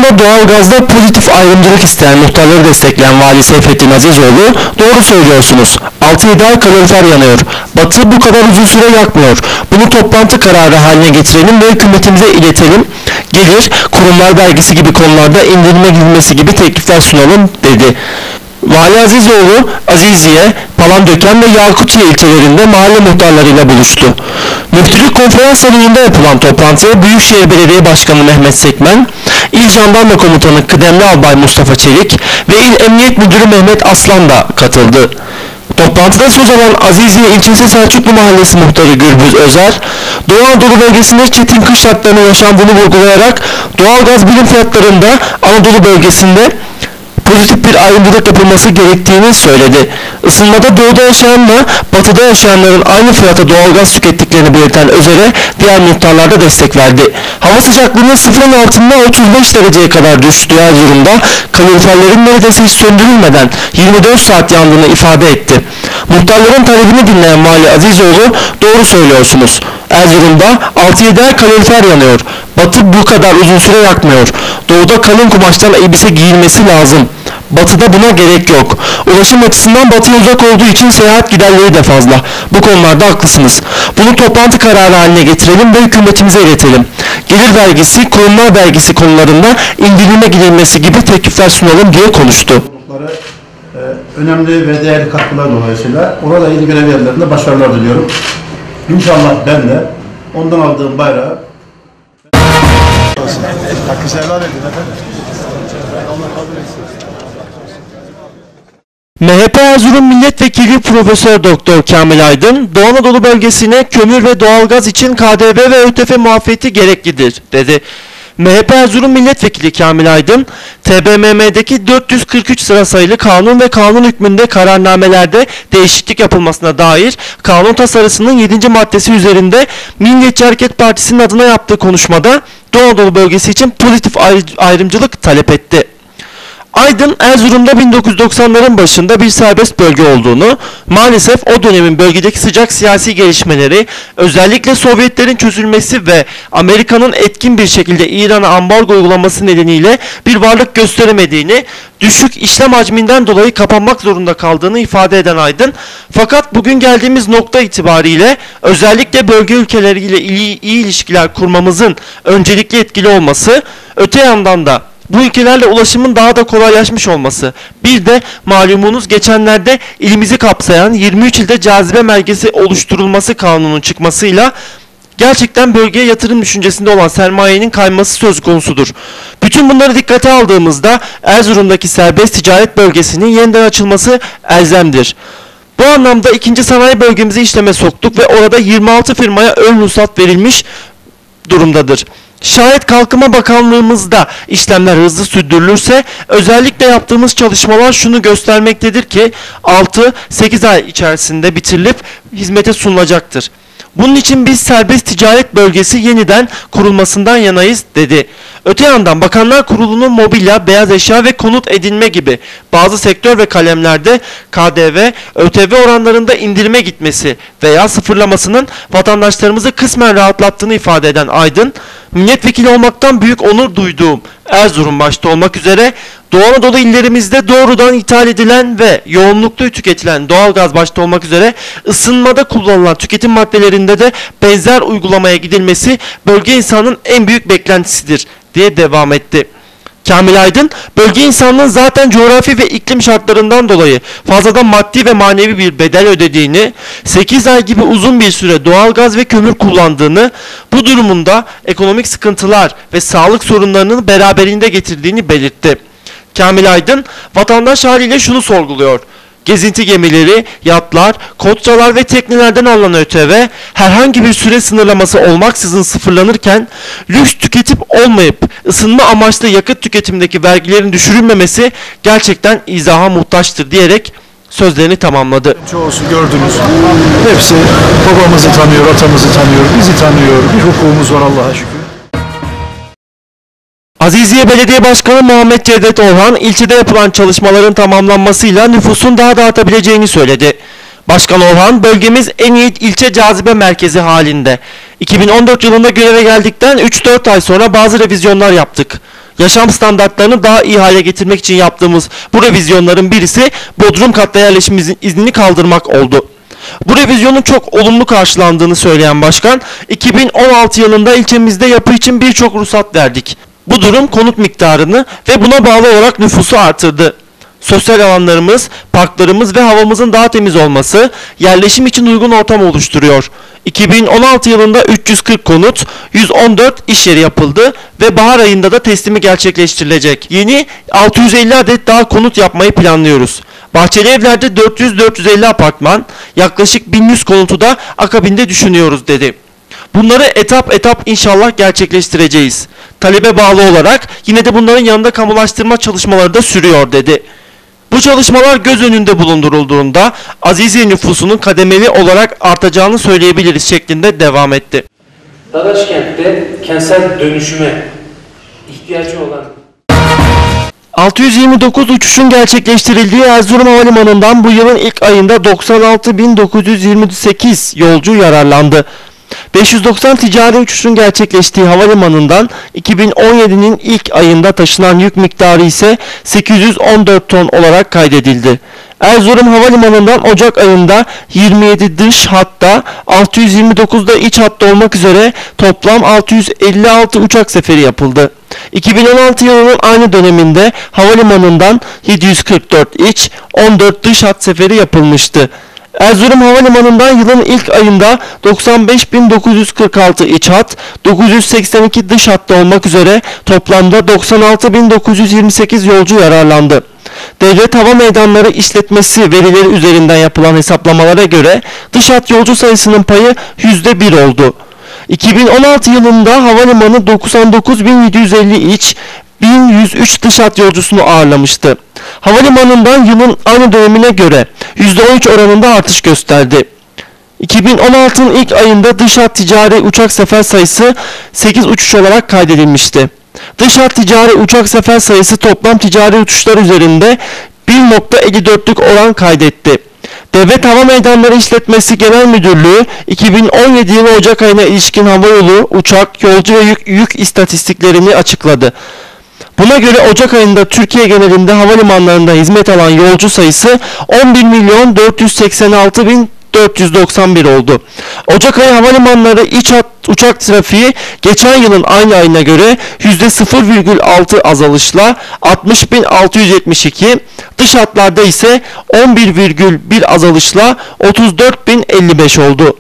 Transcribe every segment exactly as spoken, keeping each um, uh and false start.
Isınmada doğalgazda pozitif ayrımcılık isteyen muhtarları destekleyen Vali Seyfettin Azizoğlu, doğru söylüyorsunuz. altı yedi ay kalorifer yanıyor. Batı bu kadar uzun süre yakmıyor. Bunu toplantı kararı haline getirelim ve hükümetimize iletelim. Gelir, kurumlar vergisi gibi konularda indirime gidilmesi gibi teklifler sunalım dedi. Vali Azizoğlu, Aziziye, Palandöken ve Yakutiye ilçelerinde mahalle muhtarlarıyla buluştu. Müftülük konferans salonunda yapılan toplantıya Büyükşehir Belediye Başkanı Mehmet Sekmen, İl Jandarma Komutanı Kıdemli Albay Mustafa Çelik ve İl Emniyet Müdürü Mehmet Aslan da katıldı. Toplantıda söz alan Aziziye ilçesi Selçuklu Mahallesi Muhtarı Gürbüz Özer, Doğu Anadolu bölgesinde çetin kış şartlarının yaşandığını vurgulayarak doğalgaz birim fiyatlarında Anadolu bölgesinde pozitif bir ayrımcılık yapılması gerektiğini söyledi. Isınmada doğuda yaşayanla batıda yaşayanların aynı fiyata doğalgaz tükettiklerini belirten Özer'e diğer muhtarlar da destek verdi. Hava sıcaklığının sıfırın altında otuz beş dereceye kadar düştüğü Erzurum'da kaloriferlerin neredeyse hiç söndürülmeden yirmi dört saat yandığını ifade etti. Muhtarların talebini dinleyen Vali Azizoğlu, doğru söylüyorsunuz. Erzurum'da altı yedi ay kalorifer yanıyor. Batı bu kadar uzun süre yakmıyor. Doğuda kalın kumaştan elbise giyilmesi lazım. Batıda buna gerek yok. Ulaşım açısından batıya uzak olduğu için seyahat giderleri de fazla. Bu konularda haklısınız. Bunu toplantı kararı haline getirelim ve hükümetimize iletelim. Gelir vergisi, kurumlar vergisi konularında indirime gidilmesi gibi teklifler sunalım diye konuştu. Önemli ve değerli katkılar dolayısıyla orada ilgili görev yerlerinde başarılar diliyorum. İnşallah ben de ondan aldığım bayrağı hakkı helal edin efendim. M H P Erzurum Milletvekili Profesör Doktor Kamil Aydın, Doğu Anadolu bölgesine kömür ve doğalgaz için K D V ve ÖTV muafiyeti gereklidir dedi. M H P Erzurum Milletvekili Kamil Aydın, T B M M'deki dört yüz kırk üç sıra sayılı kanun ve kanun hükmünde kararnamelerde değişiklik yapılmasına dair kanun tasarısının yedinci maddesi üzerinde Milliyetçi Hareket Partisi'nin adına yaptığı konuşmada Doğu Anadolu bölgesi için pozitif ayrımcılık talep etti. Aydın, Erzurum'da bin dokuz yüz doksanların başında bir serbest bölge olduğunu, maalesef o dönemin bölgedeki sıcak siyasi gelişmeleri, özellikle Sovyetlerin çözülmesi ve Amerika'nın etkin bir şekilde İran'a ambargo uygulaması nedeniyle bir varlık gösteremediğini, düşük işlem hacminden dolayı kapanmak zorunda kaldığını ifade eden Aydın, fakat bugün geldiğimiz nokta itibariyle özellikle bölge ülkeleriyle iyi, iyi ilişkiler kurmamızın öncelikli etkili olması, öte yandan da bu ülkelerle ulaşımın daha da kolaylaşmış olması, bir de malumunuz geçenlerde ilimizi kapsayan yirmi üç ilde cazibe merkezi oluşturulması kanunun çıkmasıyla gerçekten bölgeye yatırım düşüncesinde olan sermayenin kayması söz konusudur. Bütün bunları dikkate aldığımızda Erzurum'daki serbest ticaret bölgesinin yeniden açılması elzemdir. Bu anlamda ikinci sanayi bölgemizi işleme soktuk ve orada yirmi altı firmaya ön ruhsat verilmiş durumdadır. Şayet Kalkınma Bakanlığımızda işlemler hızlı sürdürülürse özellikle yaptığımız çalışmalar şunu göstermektedir ki altı sekiz ay içerisinde bitirilip hizmete sunulacaktır. Bunun için biz serbest ticaret bölgesi yeniden kurulmasından yanayız dedi. Öte yandan Bakanlar Kurulu'nun mobilya, beyaz eşya ve konut edinme gibi bazı sektör ve kalemlerde K D V, ÖTV oranlarında indirime gitmesi veya sıfırlamasının vatandaşlarımızı kısmen rahatlattığını ifade eden Aydın, milletvekili olmaktan büyük onur duyduğum Erzurum başta olmak üzere Doğu Anadolu illerimizde doğrudan ithal edilen ve yoğunlukta tüketilen doğalgaz başta olmak üzere ısınmada kullanılan tüketim maddelerinde de benzer uygulamaya gidilmesi bölge insanının en büyük beklentisidir diye devam etti. Kamil Aydın, bölge insanının zaten coğrafi ve iklim şartlarından dolayı fazladan maddi ve manevi bir bedel ödediğini, sekiz ay gibi uzun bir süre doğalgaz ve kömür kullandığını, bu durumunda ekonomik sıkıntılar ve sağlık sorunlarının beraberinde getirdiğini belirtti. Kamil Aydın, vatandaş haliyle şunu sorguluyor. Gezinti gemileri, yatlar, kotçalar ve teknelerden alınan ÖTV herhangi bir süre sınırlaması olmaksızın sıfırlanırken lüks tüketip olmayıp ısınma amaçlı yakıt tüketimindeki vergilerin düşürülmemesi gerçekten izaha muhtaçtır diyerek sözlerini tamamladı. Çoğusu gördünüz. Hepsi babamızı tanıyor, atamızı tanıyor, bizi tanıyor. Bir hukukumuz var Allah'a şükür. Aziziye Belediye Başkanı Muhammed Cevdet Orhan, ilçede yapılan çalışmaların tamamlanmasıyla nüfusun daha da artabileceğini söyledi. Başkan Orhan, bölgemiz en iyi ilçe cazibe merkezi halinde. iki bin on dört yılında göreve geldikten üç dört ay sonra bazı revizyonlar yaptık. Yaşam standartlarını daha iyi hale getirmek için yaptığımız bu revizyonların birisi Bodrum katta yerleşim iznini kaldırmak oldu. Bu revizyonun çok olumlu karşılandığını söyleyen başkan, iki bin on altı yılında ilçemizde yapı için birçok ruhsat verdik. Bu durum konut miktarını ve buna bağlı olarak nüfusu artırdı. Sosyal alanlarımız, parklarımız ve havamızın daha temiz olması yerleşim için uygun ortam oluşturuyor. iki bin on altı yılında üç yüz kırk konut, yüz on dört iş yeri yapıldı ve bahar ayında da teslimi gerçekleştirilecek. Yeni altı yüz elli adet daha konut yapmayı planlıyoruz. Bahçeli Evler'de dört yüz dört yüz elli apartman, yaklaşık bin yüz konutu da akabinde düşünüyoruz dedi. Bunları etap etap inşallah gerçekleştireceğiz. Talebe bağlı olarak yine de bunların yanında kamulaştırma çalışmaları da sürüyor dedi. Bu çalışmalar göz önünde bulundurulduğunda Aziziye nüfusunun kademeli olarak artacağını söyleyebiliriz şeklinde devam etti. Dadaşkent'te kentsel dönüşüme ihtiyacı olan altı yüz yirmi dokuz uçuşun gerçekleştirildiği Erzurum Havalimanı'ndan bu yılın ilk ayında doksan altı bin dokuz yüz yirmi sekiz yolcu yararlandı. beş yüz doksan ticari uçuşun gerçekleştiği havalimanından iki bin on yedi'nin ilk ayında taşınan yük miktarı ise sekiz yüz on dört ton olarak kaydedildi. Erzurum Havalimanı'ndan Ocak ayında yirmi yedi dış hatta altı yüz yirmi dokuz'da iç hatta olmak üzere toplam altı yüz elli altı uçak seferi yapıldı. iki bin on altı yılının aynı döneminde havalimanından yedi yüz kırk dört iç, on dört dış hat seferi yapılmıştı. Erzurum Havalimanı'ndan yılın ilk ayında doksan beş bin dokuz yüz kırk altı iç hat, dokuz yüz seksen iki dış hatta olmak üzere toplamda doksan altı bin dokuz yüz yirmi sekiz yolcu yararlandı. Devlet Hava Meydanları İşletmesi verileri üzerinden yapılan hesaplamalara göre dış hat yolcu sayısının payı yüzde bir oldu. iki bin on altı yılında havalimanı doksan dokuz bin yedi yüz elli iç, bin yüz üç dış hat yolcusunu ağırlamıştı. Havalimanından yılın aynı dönemine göre yüzde on üç oranında artış gösterdi. iki bin on altı'nın ilk ayında dış hat ticari uçak sefer sayısı sekiz uçuş olarak kaydedilmişti. Dış hat ticari uçak sefer sayısı toplam ticari uçuşlar üzerinde bir nokta elli dört'lük oran kaydetti. Devlet Hava Meydanları İşletmesi Genel Müdürlüğü iki bin on yedi yılı Ocak ayına ilişkin havayolu, uçak, yolcu ve yük, yük istatistiklerini açıkladı. Buna göre Ocak ayında Türkiye genelinde havalimanlarında hizmet alan yolcu sayısı on bir milyon dört yüz seksen altı bin dört yüz doksan bir oldu. Ocak ayı havalimanları iç hat uçak trafiği geçen yılın aynı ayına göre yüzde sıfır virgül altı azalışla altmış bin altı yüz yetmiş iki, dış hatlarda ise on bir virgül bir azalışla otuz dört bin elli beş oldu.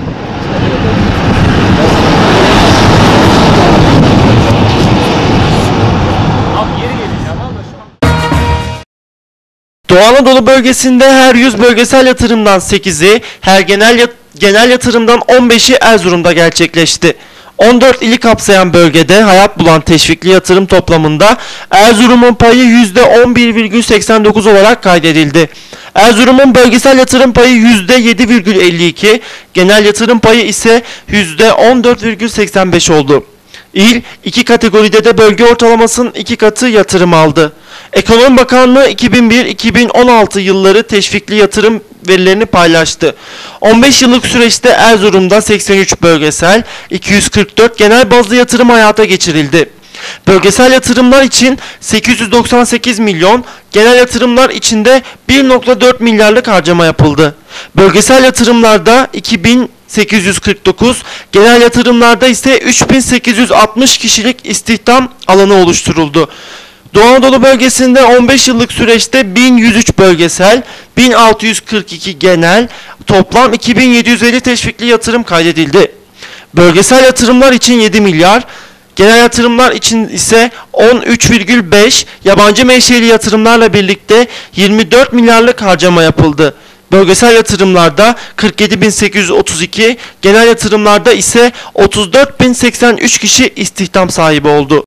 Doğu Anadolu bölgesinde her yüz bölgesel yatırımdan sekizi, her genel, yat genel yatırımdan on beşi Erzurum'da gerçekleşti. on dört ili kapsayan bölgede hayat bulan teşvikli yatırım toplamında Erzurum'un payı yüzde on bir virgül seksen dokuz olarak kaydedildi. Erzurum'un bölgesel yatırım payı yüzde yedi virgül elli iki, genel yatırım payı ise yüzde on dört virgül seksen beş oldu. İl, iki kategoride de bölge ortalamasının iki katı yatırım aldı. Ekonomi Bakanlığı iki bin bir iki bin on altı yılları teşvikli yatırım verilerini paylaştı. on beş yıllık süreçte Erzurum'da seksen üç bölgesel, iki yüz kırk dört genel bazlı yatırım hayata geçirildi. Bölgesel yatırımlar için sekiz yüz doksan sekiz milyon, genel yatırımlar içinde bir nokta dört milyarlık harcama yapıldı. Bölgesel yatırımlarda iki bin sekiz yüz kırk dokuz, genel yatırımlarda ise üç bin sekiz yüz altmış kişilik istihdam alanı oluşturuldu. Doğu Anadolu bölgesinde on beş yıllık süreçte bin yüz üç bölgesel, bin altı yüz kırk iki genel, toplam iki bin yedi yüz elli teşvikli yatırım kaydedildi. Bölgesel yatırımlar için yedi milyar, genel yatırımlar için ise on üç virgül beş, yabancı menşeli yatırımlarla birlikte yirmi dört milyarlık harcama yapıldı. Bölgesel yatırımlarda kırk yedi bin sekiz yüz otuz iki, genel yatırımlarda ise otuz dört bin seksen üç kişi istihdam sahibi oldu.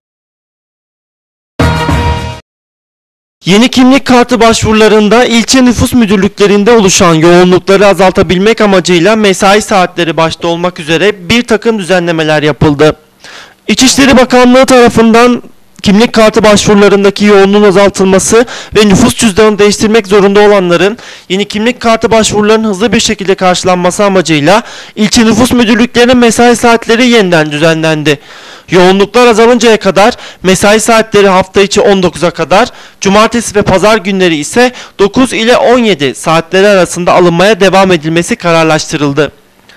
Yeni kimlik kartı başvurularında ilçe nüfus müdürlüklerinde oluşan yoğunlukları azaltabilmek amacıyla mesai saatleri başta olmak üzere bir takım düzenlemeler yapıldı. İçişleri Bakanlığı tarafından kimlik kartı başvurularındaki yoğunluğun azaltılması ve nüfus cüzdanını değiştirmek zorunda olanların yeni kimlik kartı başvurularının hızlı bir şekilde karşılanması amacıyla ilçe nüfus müdürlüklerinin mesai saatleri yeniden düzenlendi. Yoğunluklar azalıncaya kadar mesai saatleri hafta içi on dokuza kadar, cumartesi ve pazar günleri ise dokuz ile on yedi saatleri arasında alınmaya devam edilmesi kararlaştırıldı.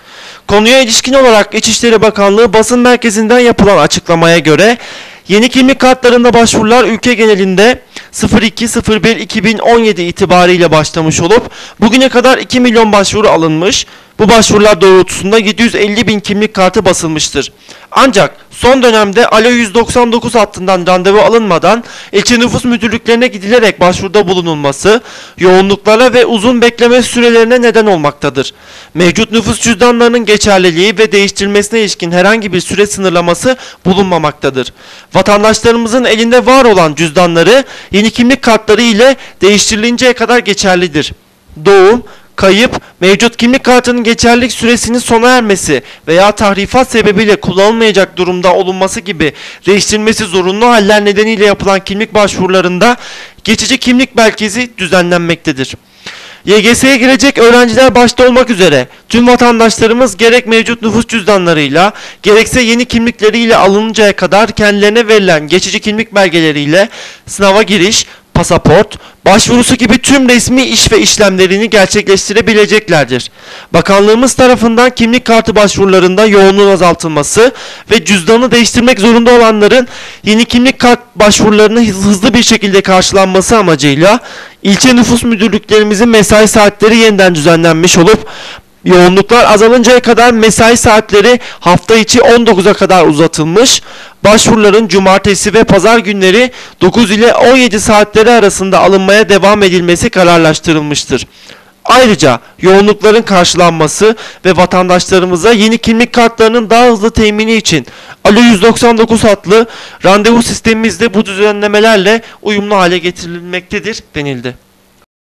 Konuya ilişkin olarak İçişleri Bakanlığı basın merkezinden yapılan açıklamaya göre yeni kimlik kartlarında başvurular ülke genelinde iki bir iki bin on yedi itibariyle başlamış olup bugüne kadar iki milyon başvuru alınmış. Bu başvurular doğrultusunda yedi yüz elli bin kimlik kartı basılmıştır. Ancak son dönemde Alo yüz doksan dokuz hattından randevu alınmadan ilçe nüfus müdürlüklerine gidilerek başvuruda bulunulması yoğunluklara ve uzun bekleme sürelerine neden olmaktadır. Mevcut nüfus cüzdanlarının geçerliliği ve değiştirilmesine ilişkin herhangi bir süre sınırlaması bulunmamaktadır. Vatandaşlarımızın elinde var olan cüzdanları yeni kimlik kartları ile değiştirilinceye kadar geçerlidir. Doğum, kayıp, mevcut kimlik kartının geçerlilik süresinin sona ermesi veya tahrifat sebebiyle kullanılmayacak durumda olunması gibi değiştirilmesi zorunlu haller nedeniyle yapılan kimlik başvurularında geçici kimlik merkezi düzenlenmektedir. Y G S'ye girecek öğrenciler başta olmak üzere tüm vatandaşlarımız gerek mevcut nüfus cüzdanlarıyla gerekse yeni kimlikleriyle alınıncaya kadar kendilerine verilen geçici kimlik belgeleriyle sınava giriş, pasaport, başvurusu gibi tüm resmi iş ve işlemlerini gerçekleştirebileceklerdir. Bakanlığımız tarafından kimlik kartı başvurularında yoğunluğun azaltılması ve cüzdanı değiştirmek zorunda olanların yeni kimlik kart başvurularını hızlı bir şekilde karşılanması amacıyla ilçe nüfus müdürlüklerimizin mesai saatleri yeniden düzenlenmiş olup yoğunluklar azalıncaya kadar mesai saatleri hafta içi on dokuza kadar uzatılmış, başvuruların cumartesi ve pazar günleri dokuz ile on yedi saatleri arasında alınmaya devam edilmesi kararlaştırılmıştır. Ayrıca yoğunlukların karşılanması ve vatandaşlarımıza yeni kimlik kartlarının daha hızlı temini için Alo yüz doksan dokuz hatlı randevu sistemimizde bu düzenlemelerle uyumlu hale getirilmektedir denildi.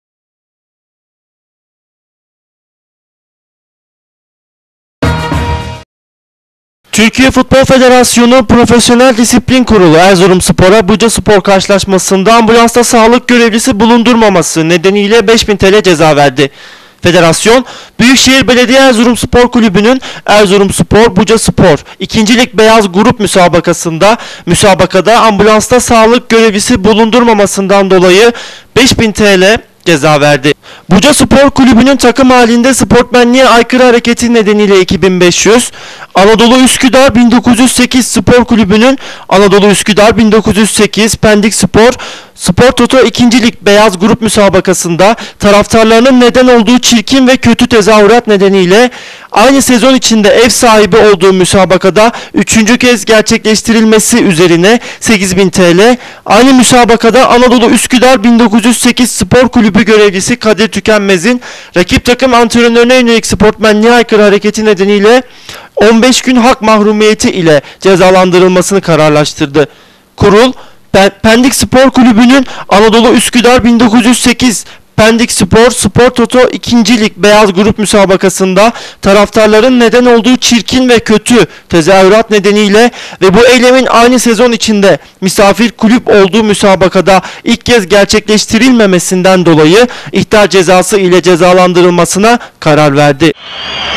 Türkiye Futbol Federasyonu Profesyonel Disiplin Kurulu Erzurumspor'a Bucaspor karşılaşmasında ambulansta sağlık görevlisi bulundurmaması nedeniyle beş bin T L ceza verdi. Federasyon, Büyükşehir Belediye Erzurumspor Kulübü'nün Erzurumspor Bucaspor ikinci Lig Beyaz Grup müsabakasında müsabakada ambulansta sağlık görevlisi bulundurmamasından dolayı beş bin T L ceza verdi. Buca Spor Kulübü'nün takım halinde sportmenliğe aykırı hareketi nedeniyle iki bin beş yüz, Anadolu Üsküdar bin dokuz yüz sekiz Spor Kulübü'nün Anadolu Üsküdar bin dokuz yüz sekiz Pendik Spor Spor Toto ikinci Lig Beyaz Grup müsabakasında taraftarlarının neden olduğu çirkin ve kötü tezahürat nedeniyle aynı sezon içinde ev sahibi olduğu müsabakada üçüncü kez gerçekleştirilmesi üzerine sekiz bin T L, aynı müsabakada Anadolu Üsküdar bin dokuz yüz sekiz Spor Kulübü görevlisi Kadir Tükenmez'in rakip takım antrenörüne yönelik sportmenliğe aykırı hareketi nedeniyle on beş gün hak mahrumiyeti ile cezalandırılmasını kararlaştırdı. Kurul, Pendik Spor Kulübü'nün Anadolu Üsküdar bin dokuz yüz sekiz Pendik Spor Spor Toto ikinci Lig Beyaz Grup müsabakasında taraftarların neden olduğu çirkin ve kötü tezahürat nedeniyle ve bu eylemin aynı sezon içinde misafir kulüp olduğu müsabakada ilk kez gerçekleştirilmemesinden dolayı ihtar cezası ile cezalandırılmasına karar verdi.